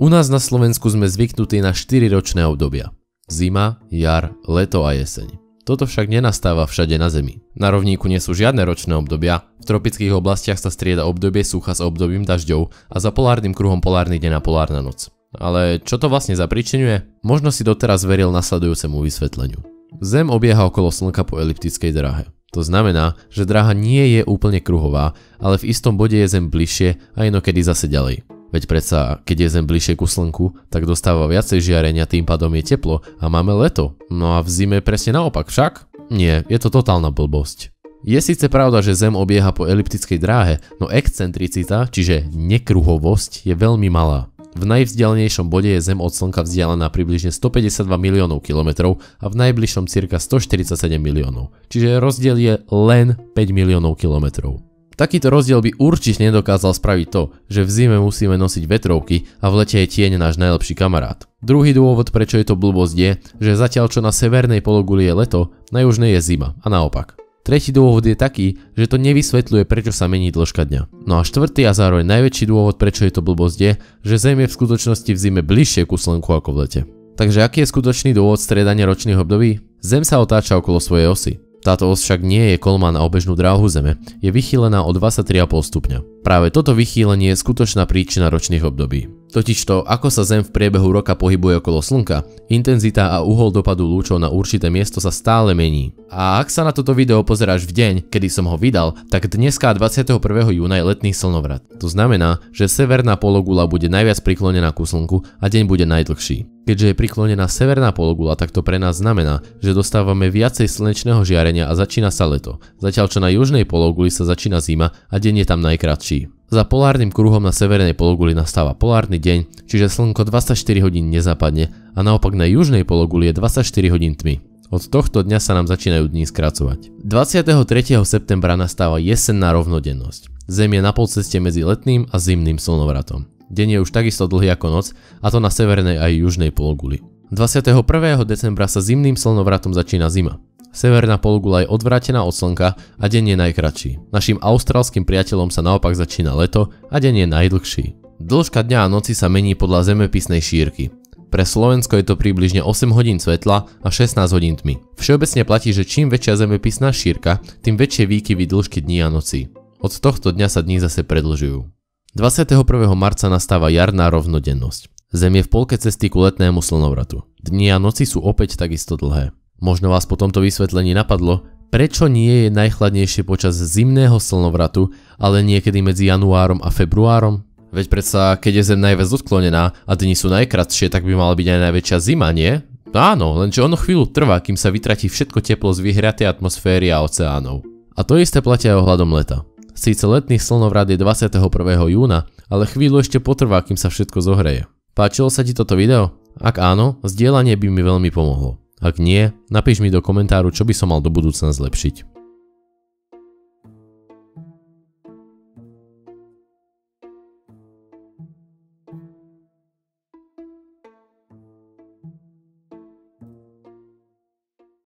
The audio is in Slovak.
U nás na Slovensku sme zvyknutí na 4 ročné obdobia. Zima, jar, leto a jeseň. Toto však nenastáva všade na Zemi. Na rovníku nie sú žiadne ročné obdobia, v tropických oblastiach sa strieda obdobie sucha s obdobím dažďov a za polárnym kruhom polárny deň a polárna noc. Ale čo to vlastne zapričinuje? Možno si doteraz veril nasledujúcemu vysvetleniu. Zem obieha okolo Slnka po eliptickej dráhe. To znamená, že dráha nie je úplne kruhová, ale v istom bode je Zem bližšie a inokedy zase ďalej. Veď predsa, keď je Zem bližšie ku Slnku, tak dostáva viacej žiarenia, tým pádom je teplo a máme leto. No a v zime presne naopak však? Nie, je to totálna blbosť. Je síce pravda, že Zem obieha po eliptickej dráhe, no excentricita, čiže nekruhovosť, je veľmi malá. V najvzdialenejšom bode je Zem od Slnka vzdialená približne 152 miliónov kilometrov a v najbližšom cirka 147 miliónov. Čiže rozdiel je len 5 miliónov kilometrov. Takýto rozdiel by určite nedokázal spraviť to, že v zime musíme nosiť vetrovky a v lete je tieň náš najlepší kamarát. Druhý dôvod, prečo je to blbosť, je, že zatiaľ čo na severnej pologuli je leto, na južnej je zima a naopak. Tretí dôvod je taký, že to nevysvetľuje, prečo sa mení dĺžka dňa. No a štvrtý a zároveň najväčší dôvod, prečo je to blbosť, je, že Zem je v skutočnosti v zime bližšie ku Slnku ako v lete. Takže aký je skutočný dôvod striedania ročných období? Zem sa otáča okolo svojej osy. Táto os však nie je kolma na obežnú dráhu Zeme, je vychýlená o 23,5 stupňa. Práve toto vychýlenie je skutočná príčina ročných období. Totižto, ako sa Zem v priebehu roka pohybuje okolo Slnka, intenzita a uhol dopadu lúčov na určité miesto sa stále mení. A ak sa na toto video pozeráš v deň, kedy som ho vydal, tak dneska 21. júna je letný slnovrat. To znamená, že severná pologula bude najviac priklonená ku Slnku a deň bude najdlhší. Keďže je priklonená severná pologula, tak to pre nás znamená, že dostávame viacej slnečného žiarenia a začína sa leto, zatiaľ čo na južnej pologuli sa začína zima a deň je tam najkratší. Za polárnym kruhom na severnej pologuli nastáva polárny deň, čiže slnko 24 hodín nezapadne a naopak na južnej pologuli je 24 hodín tmy. Od tohto dňa sa nám začínajú dni skracovať. 23. septembra nastáva jesenná rovnodennosť. Zem je na polceste medzi letným a zimným slnovratom. Deň je už takisto dlhý ako noc, a to na severnej aj južnej pologuli. 21. decembra sa zimným slnovratom začína zima. Severná pologula je odvrátená od Slnka a deň je najkratší. Našim austrálskym priateľom sa naopak začína leto a deň je najdlhší. Dĺžka dňa a noci sa mení podľa zemepisnej šírky. Pre Slovensko je to približne 8 hodín svetla a 16 hodín tmy. Všeobecne platí, že čím väčšia zemepisná šírka, tým väčšie výkyvy dĺžky dní a nocí. Od tohto dňa sa dní zase predĺžujú. 21. marca nastáva jarná rovnodennosť. Zem je v polke cesty ku letnému slnovratu. Dni a noci sú opäť takisto dlhé. Možno vás po tomto vysvetlení napadlo, prečo nie je najchladnejšie počas zimného slnovratu, ale niekedy medzi januárom a februárom? Veď predsa, keď je Zem najviac odklonená a dni sú najkratšie, tak by mala byť aj najväčšia zima, nie? Áno, lenže ono chvíľu trvá, kým sa vytratí všetko teplo z vyhriatej atmosféry a oceánov. A to isté platia aj ohľadom leta. Síce letný slnovrat je 21. júna, ale chvíľu ešte potrvá, kým sa všetko zohreje. Páčilo sa ti toto video? Ak áno, zdieľanie by mi veľmi pomohlo. Ak nie, napíš mi do komentáru, čo by som mal do budúcna zlepšiť.